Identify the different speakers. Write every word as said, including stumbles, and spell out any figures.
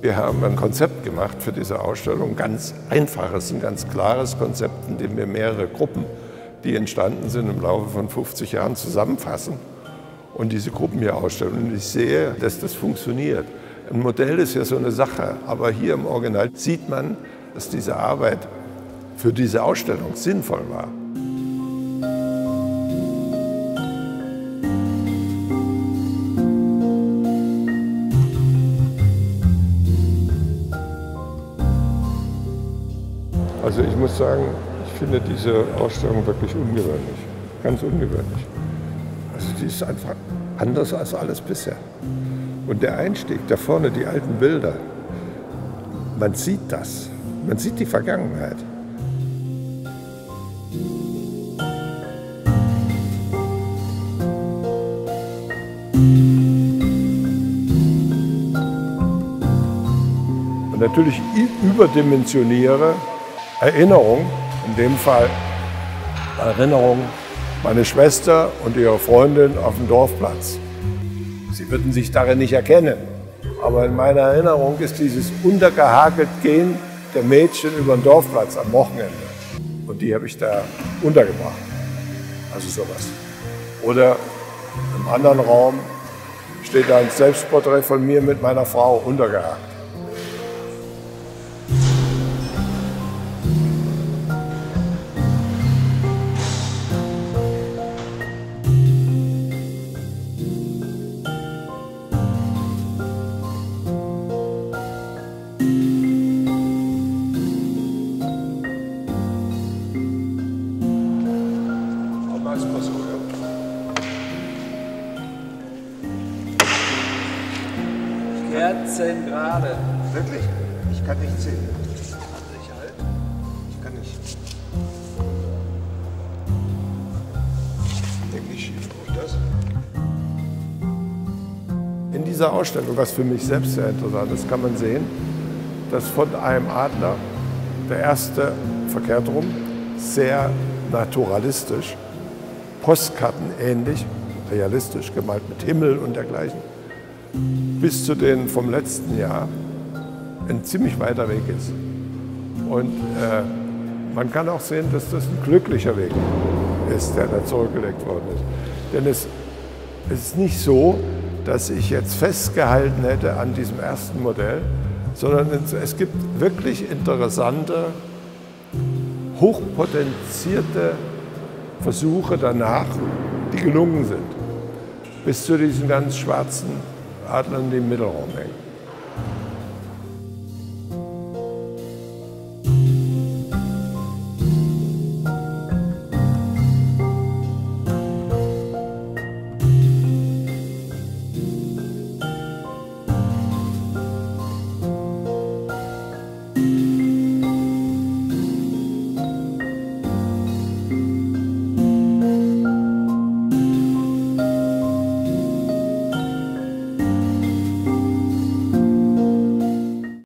Speaker 1: Wir haben ein Konzept gemacht für diese Ausstellung, ganz einfaches, ein ganz klares Konzept, in dem wir mehrere Gruppen, die entstanden sind im Laufe von fünfzig Jahren, zusammenfassen und diese Gruppen hier ausstellen. Und ich sehe, dass das funktioniert. Ein Modell ist ja so eine Sache, aber hier im Original sieht man, dass diese Arbeit für diese Ausstellung sinnvoll war. Also ich muss sagen, ich finde diese Ausstellung wirklich ungewöhnlich, ganz ungewöhnlich. Also die ist einfach anders als alles bisher. Und der Einstieg, da vorne die alten Bilder, man sieht das, man sieht die Vergangenheit. Und natürlich überdimensioniere Erinnerung, in dem Fall Erinnerung, meine Schwester und ihre Freundin auf dem Dorfplatz. Sie würden sich darin nicht erkennen, aber in meiner Erinnerung ist dieses untergehakelt Gehen der Mädchen über den Dorfplatz am Wochenende. Und die habe ich da untergebracht, also sowas. Oder im anderen Raum steht da ein Selbstporträt von mir mit meiner Frau untergehakt.
Speaker 2: vierzehn Grad.
Speaker 3: Wirklich? Ich kann nicht sehen.
Speaker 2: Sicherheit?
Speaker 3: Ich kann nicht. Denke ich schief. Und das?
Speaker 1: In dieser Ausstellung, was für mich selbst sehr interessant ist, kann man sehen, dass von einem Adler, der erste verkehrt rum, sehr naturalistisch, postkartenähnlich, realistisch gemalt mit Himmel und dergleichen, bis zu den vom letzten Jahr ein ziemlich weiter Weg ist. Und äh, man kann auch sehen, dass das ein glücklicher Weg ist, der da zurückgelegt worden ist. Denn es, es ist nicht so, dass ich jetzt festgehalten hätte an diesem ersten Modell, sondern es, es gibt wirklich interessante, hochpotenzierte Versuche danach, die gelungen sind, bis zu diesen ganz schwarzen Adlern, die im Mittelraum hängen.